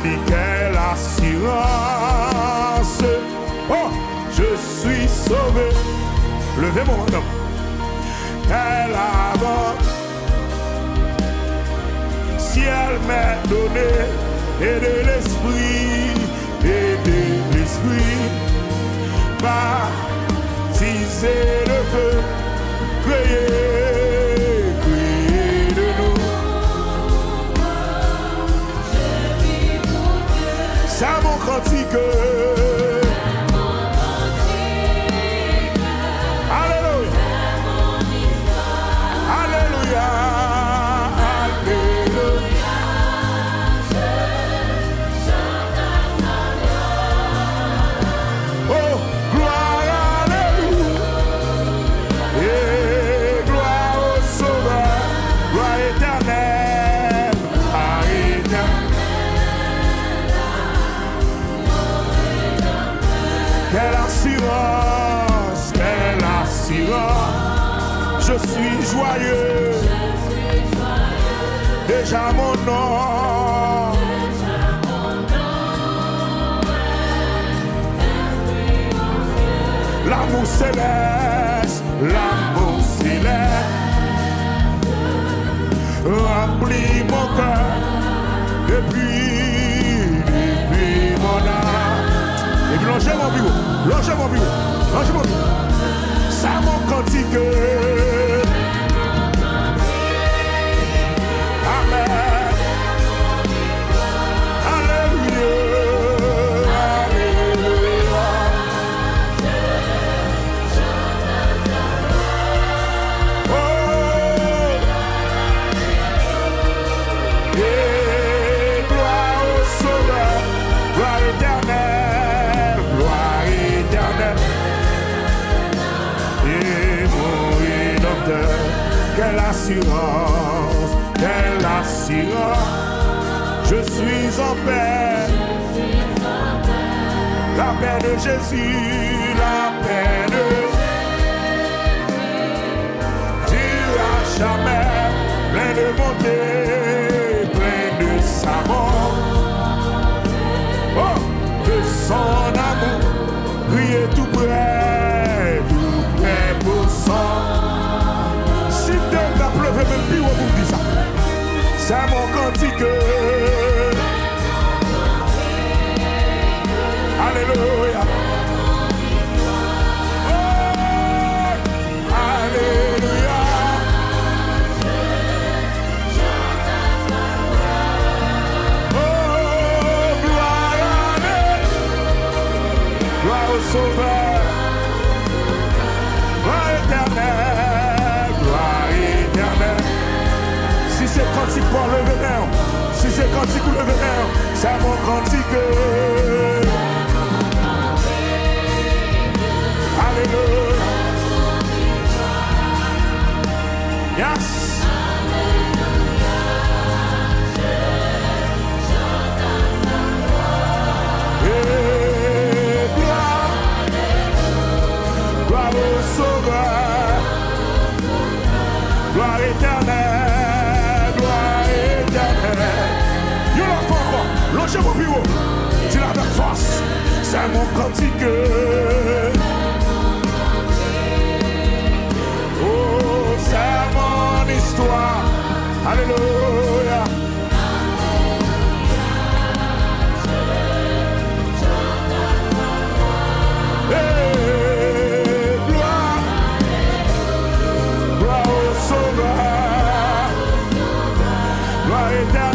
dis quelle assurance. Oh, je suis sauvé. Levez mon nom. Quelle avance. Ciel m'est donné et de l'esprit, baptisé le feu, criez de nous. C'est mon cantique. Alléluia. Alléluia. Je suis joyeux, déjà mon nom. L'amour céleste, remplit mon cœur depuis mon âme. Et puis longez mon bureau, longez mon bureau, longez mon bureau. C'est mon cantique. Amen. Alléluia. Alléluia. Oh. Et gloire au Sauveur, gloire éternelle, gloire éternelle. Quelle assurance, quelle assurance, je suis en paix, la paix de Jésus, la paix de Dieu à jamais, plein de bonté, plein de sa mort, oh, de son amour, riez tout près pour son. Même plus vous dites ça. C'est mon cantique. Alléluia. Oh, alléluia. Oh, gloire à Dieu. Gloire au Sauveur. Gloire éternelle. Gloire éternelle. Si c'est cantique pour le vénère, si c'est cantique pour le vénère, c'est mon cantique. Alléluia. Yes. Et gloire, gloire au Sauveur, gloire éternelle, gloire éternelle. You l'as pas encore, lâchez mon bureau, dis-la avec force, c'est mon cantique. Oh, c'est mon histoire, alléluia. Down.